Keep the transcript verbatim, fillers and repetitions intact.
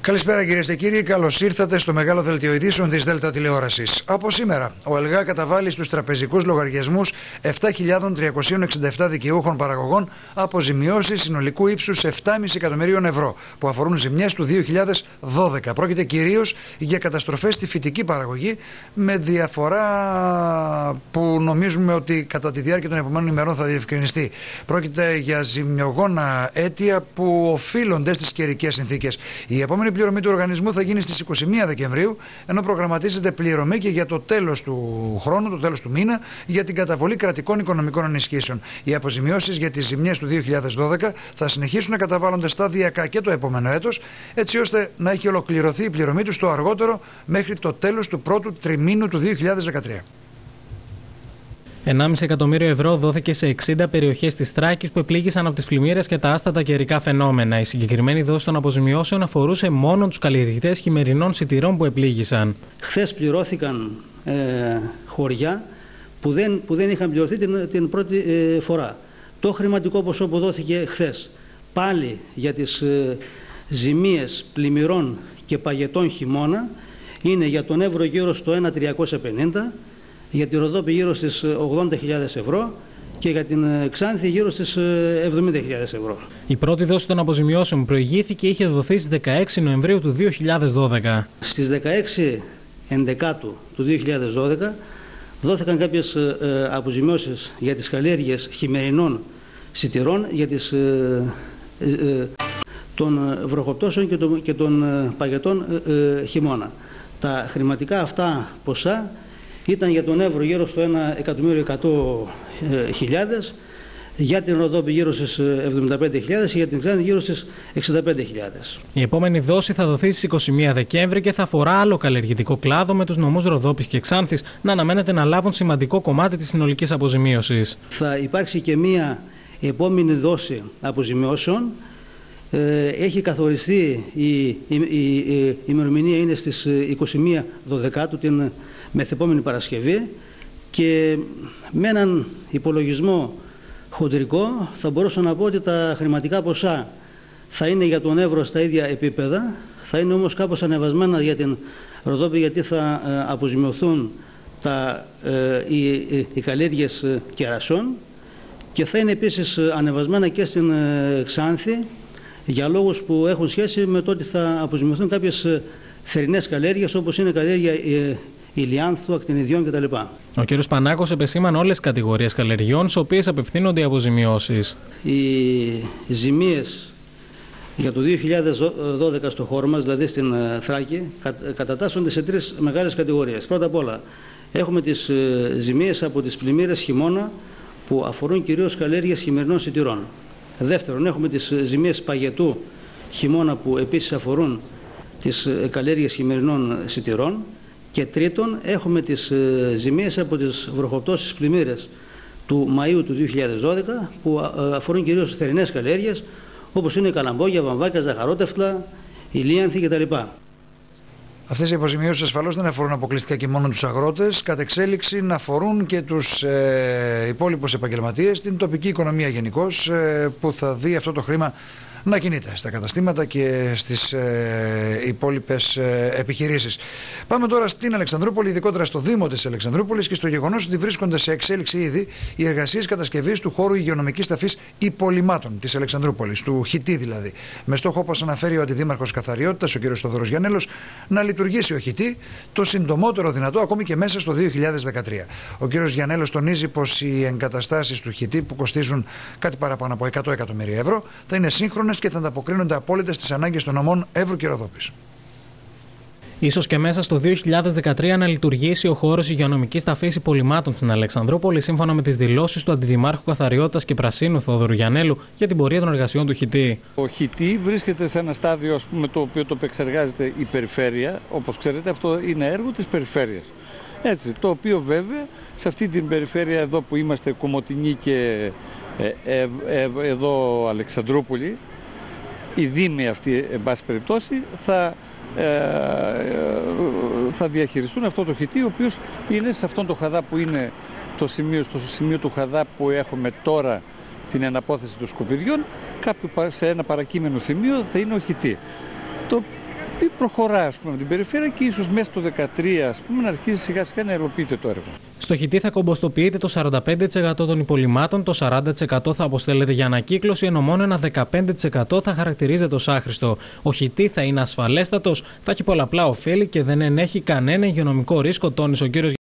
Καλησπέρα κυρίες και κύριοι, καλώς ήρθατε στο μεγάλο δελτίο ειδήσεων της Δέλτα Τηλεόρασης. Από σήμερα, ο ΕΛΓΑ καταβάλει στους τραπεζικούς λογαριασμούς επτά χιλιάδες τριακόσιοι εξήντα επτά δικαιούχων παραγωγών αποζημιώσεις συνολικού ύψους επτά κόμμα πέντε εκατομμυρίων ευρώ, που αφορούν ζημιές του δύο χιλιάδες δώδεκα. Πρόκειται κυρίως για καταστροφές στη φυτική παραγωγή, με διαφορά που νομίζουμε ότι κατά τη διάρκεια των επόμενων ημερών θα διευκρινιστεί. Πρόκειται για ζημιογόνα αίτια που οφείλονται στις καιρικές συνθήκες. Η επόμενη Η πληρωμή του οργανισμού θα γίνει στις είκοσι μία Δεκεμβρίου, ενώ προγραμματίζεται πληρωμή και για το τέλος του χρόνου, το τέλος του μήνα, για την καταβολή κρατικών οικονομικών ενισχύσεων. Οι αποζημιώσεις για τις ζημιές του δύο χιλιάδες δώδεκα θα συνεχίσουν να καταβάλλονται σταδιακά και το επόμενο έτος, έτσι ώστε να έχει ολοκληρωθεί η πληρωμή τους το αργότερο μέχρι το τέλος του πρώτου τριμήνου του δύο χιλιάδες δεκατρία. ενάμιση εκατομμύριο ευρώ δόθηκε σε εξήντα περιοχές της Θράκης που επλήγησαν από τις πλημμύρες και τα άστατα καιρικά φαινόμενα. Η συγκεκριμένη δόση των αποζημιώσεων αφορούσε μόνο τους καλλιεργητές χειμερινών σιτηρών που επλήγησαν. Χθες πληρώθηκαν ε, χωριά που δεν, που δεν είχαν πληρωθεί την, την πρώτη ε, φορά. Το χρηματικό ποσό που δόθηκε χθες πάλι για τις ε, ζημίες πλημμυρών και παγετών χειμώνα είναι για τον Εύρο γύρω στο ένα χιλιάδες τριακόσια πενήντα, για τη Ροδόπη γύρω στις ογδόντα χιλιάδες ευρώ και για την Ξάνθη γύρω στις εβδομήντα χιλιάδες ευρώ. Η πρώτη δόση των αποζημιώσεων που προηγήθηκε είχε δοθεί στις δεκαέξι Νοεμβρίου του δύο χιλιάδες δώδεκα. Στις δεκαέξι Ενδεκάτου του δύο χιλιάδες δώδεκα δόθηκαν κάποιες ε, αποζημιώσεις για τις καλλιέργειες χειμερινών σιτηρών για τις, ε, ε, των βροχοπτώσεων και των, και των ε, παγετών ε, ε, χειμώνα. Τα χρηματικά αυτά ποσά ήταν για τον Εύρο γύρω στο ένα εκατομμύριο εκατό χιλιάδες, για την Ροδόπη γύρω στις εβδομήντα πέντε χιλιάδες και για την Ξάνθη γύρω στις εξήντα πέντε χιλιάδες. Η επόμενη δόση θα δοθεί στις είκοσι μία Δεκέμβρη και θα αφορά άλλο καλλιεργητικό κλάδο, με τους νομούς Ροδόπης και Ξάνθης να αναμένεται να λάβουν σημαντικό κομμάτι της συνολικής αποζημίωσης. Θα υπάρξει και μία επόμενη δόση αποζημιώσεων. Έχει καθοριστεί, η, η, η, η ημερομηνία είναι στις είκοσι μία Δωδεκάτου, την μεθεπόμενη Παρασκευή, και με έναν υπολογισμό χοντρικό θα μπορούσα να πω ότι τα χρηματικά ποσά θα είναι για τον Εύρο στα ίδια επίπεδα, θα είναι όμως κάπως ανεβασμένα για την Ροδόπη, γιατί θα αποζημιωθούν τα, οι, οι, οι καλλιέργειες κερασών, και θα είναι επίσης ανεβασμένα και στην Ξάνθη, για λόγους που έχουν σχέση με το ότι θα αποζημιωθούν κάποιες θερινές καλλιέργειες, όπως είναι καλλιέργεια ηλιάνθου, ακτινιδιών κτλ. Ο κ. Πανάκος επεσήμανε όλες τις κατηγορίες καλλιεργειών στις οποίες απευθύνονται οι αποζημιώσεις. Οι ζημίες για το δύο χιλιάδες δώδεκα στο χώρο μας, δηλαδή στην Θράκη, κατατάσσονται σε τρεις μεγάλες κατηγορίες. Πρώτα απ' όλα έχουμε τις ζημίες από τις πλημμύρες χειμώνα, που αφορούν κυρίως καλλιέργειες χειμερινών σιτηρών. Δεύτερον, έχουμε τις ζημίες παγετού χειμώνα, που επίσης αφορούν τις καλλιέργειες χειμερινών σιτηρών. Και τρίτον, έχουμε τις ζημίες από τις βροχοπτώσεις πλημμύρες του Μαΐου του δύο χιλιάδες δώδεκα, που αφορούν κυρίως θερινές καλλιέργειες, όπως είναι καλαμπόγια, βαμβάκια, ζαχαρότευτλα, ηλίανθη κτλ. Αυτές οι αποζημιώσεις ασφαλώς δεν αφορούν αποκλειστικά και μόνο τους αγρότες, κατ' εξέλιξη να αφορούν και τους ε, υπόλοιπους επαγγελματίες, την τοπική οικονομία γενικώς, ε, που θα δει αυτό το χρήμα να κινείται στα καταστήματα και στις ε, υπόλοιπες ε, επιχειρήσεις. Πάμε τώρα στην Αλεξανδρούπολη, ειδικότερα στο Δήμο της Αλεξανδρούπολης, και στο γεγονός ότι βρίσκονται σε εξέλιξη ήδη οι εργασίες κατασκευής του χώρου υγειονομικής ταφής υπολειμμάτων της Αλεξανδρούπολης, του ΧΙΤΗ δηλαδή. Με στόχο, όπως αναφέρει ο Αντιδήμαρχος Καθαριότητας, ο κ. Θοδωρός Γιαννέλος, να λειτουργήσει ο ΧΙΤΗ το συντομότερο δυνατό, ακόμη και μέσα στο δύο χιλιάδες δεκατρία. Ο κ. Γιαννέλος τονίζει πως οι εγκαταστάσεις του ΧΙΤΗ, που κοστίζουν κάτι παραπάνω από εκατό εκατομμύρια ευρώ, θα είναι σύγχρονες και θα ανταποκρίνονται απόλυτα στις ανάγκες των νομών Εύρου και Ροδόπης. Ίσως και μέσα στο δύο χιλιάδες δεκατρία να λειτουργήσει ο χώρος υγειονομικής ταφής υπολειμμάτων στην Αλεξανδρούπολη, σύμφωνα με τις δηλώσεις του Αντιδημάρχου Καθαριότητας και Πρασίνου Θόδωρου Γιαννέλου για την πορεία των εργασιών του ΧΙΤΗ. Ο ΧΙΤΗ βρίσκεται σε ένα στάδιο, ας πούμε, το οποίο το επεξεργάζεται η περιφέρεια. Όπως ξέρετε, αυτό είναι έργο της περιφέρειας. Έτσι, το οποίο βέβαια σε αυτή την περιφέρεια εδώ που είμαστε, Κομοτηνή και ε, ε, ε, εδώ Αλεξανδρούπολη, οι δήμοι αυτοί, εν πάση περιπτώσει, θα, ε, θα διαχειριστούν αυτό το ΧΙΤΗ, ο οποίος είναι σε αυτόν το χαδά που είναι το σημείο, στο σημείο του χαδά που έχουμε τώρα την εναπόθεση των σκουπιδιών, κάπου σε ένα παρακείμενο σημείο θα είναι ο ΧΙΤΗ. Το Επιτροπή προχωρά ας πούμε, με την περιφέρεια και ίσως μέσα στο δύο χιλιάδες δεκατρία ας πούμε, να αρχίσει σιγά σιγά να υλοποιείται το έργο. Στο Χιτή θα κομποστοποιείται το σαράντα πέντε τοις εκατό των υπολειμμάτων, το σαράντα τοις εκατό θα αποστέλλεται για ανακύκλωση, ενώ μόνο ένα δεκαπέντε τοις εκατό θα χαρακτηρίζεται ως άχρηστο. Ο Χιτή θα είναι ασφαλέστατος, θα έχει πολλαπλά ωφέλη και δεν ενέχει κανένα υγειονομικό ρίσκο, τόνισε ο κ.